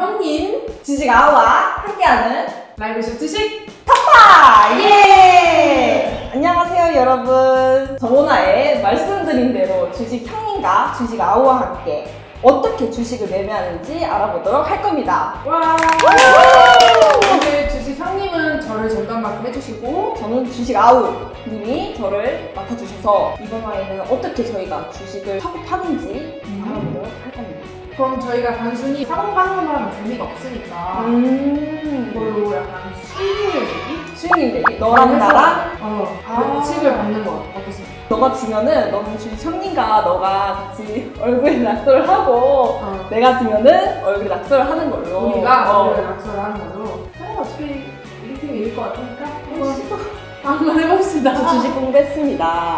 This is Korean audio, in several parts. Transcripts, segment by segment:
형님 주식 아우와 함께하는 라이브쇼 주식 탑파! 예! 안녕하세요 여러분. 저번화에 말씀드린 대로 주식 형님과 주식 아우와 함께 어떻게 주식을 매매하는지 알아보도록 할 겁니다. 와! 오늘 주식 형님은 저를 절감만큼 해주시고 저는 주식 아우님이 저를 맡아주셔서 이번 화에는 어떻게 저희가 주식을 사고 파는지 알아보도록 할 겁니다. 그럼 저희가 단순히 사고파는 거랑 재미가 없으니까 이걸로 약간 수익률 내기? 수익률 내기? 너랑 나랑? 벌칙을 받는 거 어떻습니까? 너가 지면은 너는 주식 형님과 너가 같이 얼굴에 낙서를 하고 내가 지면은 얼굴에 낙서를 하는 걸로 우리가 얼굴에 낙서를 하는 걸로 어차피 우리 팀이 이길 것 같으니까 한번 해봅시다. 저 주식 공부했습니다.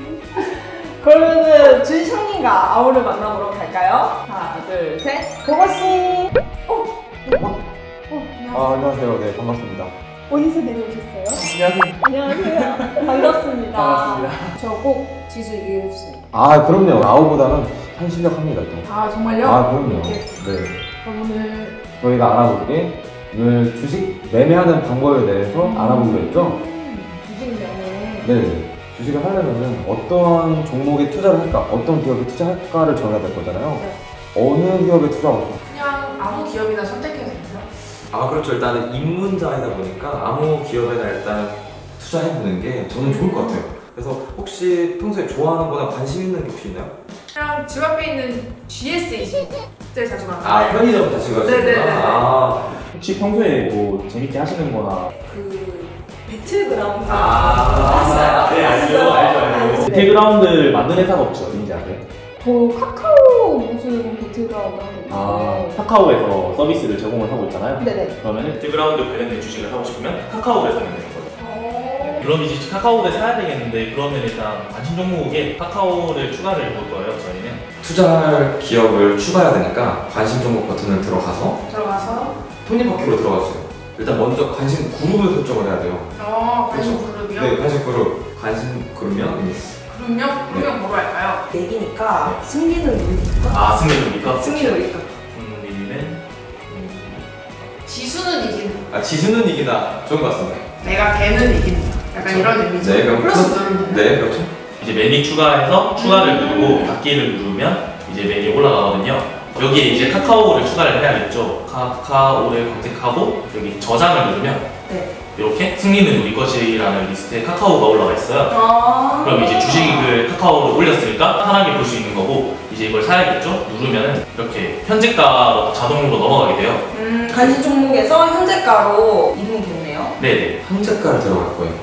그러면은 주식 형님과 아우를 만나보러 갈까요? 하나 둘 셋 고고씨! 안녕하세요. 네, 반갑습니다. 어디서 내려오셨어요? 안녕하세요. 안녕하세요. 반갑습니다. 반갑습니다. 저 꼭 지수 이겨주세요. 그럼요. 아우보다는 현실력합니다, 또. 정말요? 그럼요. 네. 네. 그럼 오늘 저희가 알아볼 게 오늘 주식 매매하는 방법에 대해서 알아보기로 했죠? 주식 매매 네. 주식을 하려면 어떤 종목에 투자를 할까, 어떤 기업에 투자할까를 정해야 될 거잖아요. 네. 어느 기업에 투자할까? 그냥 아무 기업이나 선택해도 되나요? 그렇죠. 일단은 입문자이다 보니까 아무 기업에나 일단 투자해보는 게 저는 좋을 것 같아요. 그래서 혹시 평소에 좋아하는 거나 관심 있는 게 혹시 있나요? 그냥 집 앞에 있는 GS20 제일 자주 가요. 편의점 자주 네네네. 가시는구나. 혹시 평소에 뭐 재밌게 하시는 거나 배틀그라운드 네, 알죠. 배틀그라운드를 만든 회사가 혹시 어딘지 아세요? 저 카카오 무슨 배틀그라운드 하고 있는데 카카오에서 서비스를 제공을 하고 있잖아요. 네네. 그러면 배틀그라운드 관련된 주식을 사고 싶으면 카카오를 사면 되는 거예요. 그럼 이제 카카오를 사야 되겠는데 그러면 일단 관심 종목에 카카오를 추가를 해볼 거예요. 저희는 투자할 기업을 추가해야 되니까 관심 종목 버튼을 들어가서 톱니바퀴로 들어가주세요. 일단 먼저 관심 그룹을 설정을 해야 돼요. 관심 그렇죠? 그룹이요? 네, 관심 그룹. 관심 그룹이면 그룹명 뭐로 할까요? 내기니까 승리는 우리니까 승리입니까? 승리는 우리니까 승리는 지수는 이기는 지수는 이기다. 좋은 것 같습니다. 내가 걔는 이기는 약간 이런 의미죠. 네, 그럼 플러스 누르면 네, 그렇죠. 이제 메뉴 추가해서 추가를 누르고 닫기를 누르면 이제 메뉴 올라가거든요. 여기에 이제 카카오를 추가를 해야겠죠. 카카오를 검색하고 여기 저장을 누르면 이렇게 승리는 우리 것이라는 리스트에 카카오가 올라가 있어요. 그럼 이제 주식을 카카오로 올렸으니까 편하게 볼 수 있는 거고 이제 이걸 사야겠죠. 누르면은 이렇게 현재가로 자동으로 넘어가게 돼요. 관심 종목에서 현재가로 이동이 됐네요. 네네. 현재가를 들어갈 거예요.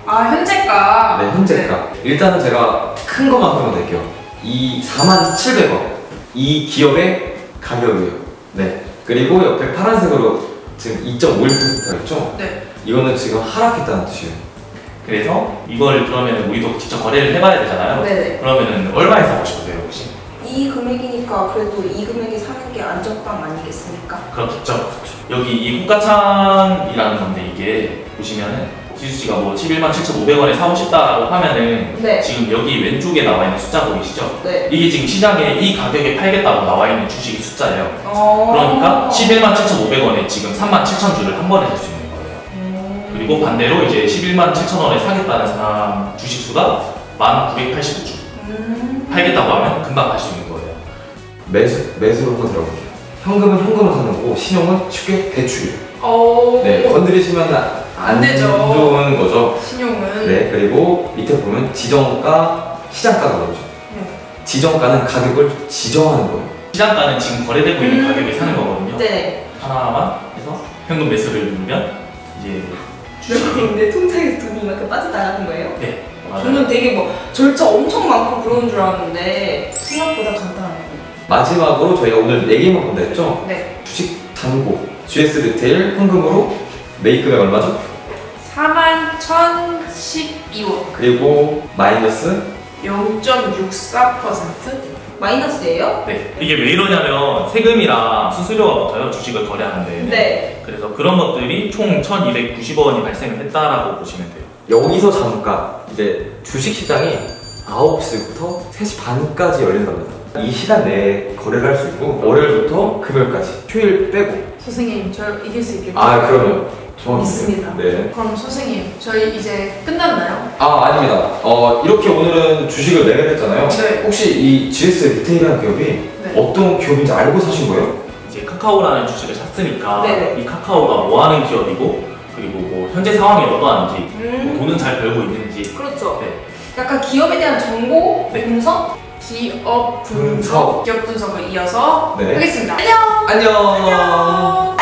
현재가 네, 현재가. 일단은 제가 큰 것만 설명드릴게요. 이 47,700원. 이 기업의 가격이에요. 네. 그리고 옆에 파란색으로 지금 2.51%가 있죠? 네. 이거는 지금 하락했다는 뜻이에요. 그래서 이걸 그러면 우리도 직접 거래를 해봐야 되잖아요. 네네. 그러면은 얼마에 사고 싶으세요 혹시? 이 금액이니까 그래도 이 금액에 사는 게 안전빵 아니겠습니까? 그렇겠죠. 여기 이 호가창이라는 건데 이게 보시면은 지수씨가 뭐 117,500원에 사고 싶다라고 하면은 네. 지금 여기 왼쪽에 나와 있는 숫자 보이시죠? 네. 이게 지금 시장에 이 가격에 팔겠다고 나와 있는 주식의 숫자예요. 어. 그러니까 117,500원에 지금 37,000주를 한 번에 살 수 있는 거예요. 그리고 반대로 이제 117,000원에 사겠다는 사람 주식 수가 1,989주. 팔겠다고 하면 금방 갈 수 있는 거예요. 매수로 한번 들어볼게요. 현금은 현금을 사는 거고 신용은 쉽게 대출이에요. 오. 네, 건드리시면 안 되죠. 좋은 거죠. 신용은 네, 그리고 밑에 보면 지정가, 시장가가 나오죠. 지정가는 가격을 지정하는 거예요. 시장가는 지금 거래되고 있는 가격에 사는 거거든요. 네. 하나만 해서 현금 매수를 누르면 이제 주식이 근데 통장에서 돈이 이만큼 빠져나가는 거예요? 네, 맞아요. 저는 되게 뭐 절차 엄청 많고 그런 줄 알았는데 생각보다 간단하네요. 마지막으로 저희가 오늘 4개만 본다 했죠? 네. 주식 잔고, GS 리테일 현금으로 매입금액 얼마죠? 41,012원. 그리고 마이너스 0.64%? 마이너스예요? 네, 이게 왜 이러냐면 세금이랑 수수료가 붙어요. 주식을 거래하는데. 네. 그래서 그런 것들이 총 1,290원이 발생을 했다라고 보시면 돼요. 여기서 잠깐 이제 주식시장이 9시부터 3시 반까지 열린답니다. 이 시간 내에 거래를 할 수 있고 월요일부터 금요일까지 휴일 빼고. 선생님, 저 이길 수 있겠죠? 아 그럼요. 정확히 믿습니다. 네. 그럼 선생님, 저희 이제 끝났나요? 아 아닙니다. 이렇게 오늘은 주식을 매매를 했잖아요. 네. 혹시 이 GS 리테일이라는 기업이 네. 어떤 기업인지 알고 사신 거예요? 이제 카카오라는 주식을 샀으니까 네네. 이 카카오가 뭐 하는 기업이고 그리고 뭐 현재 상황이 어떠한지 뭐 돈은 잘 벌고 있는지 그렇죠. 네. 약간 기업에 대한 정보 네. 분석, 기업 분석, 기업 분석을 이어서 네. 하겠습니다. 안녕! 안녕. 안녕!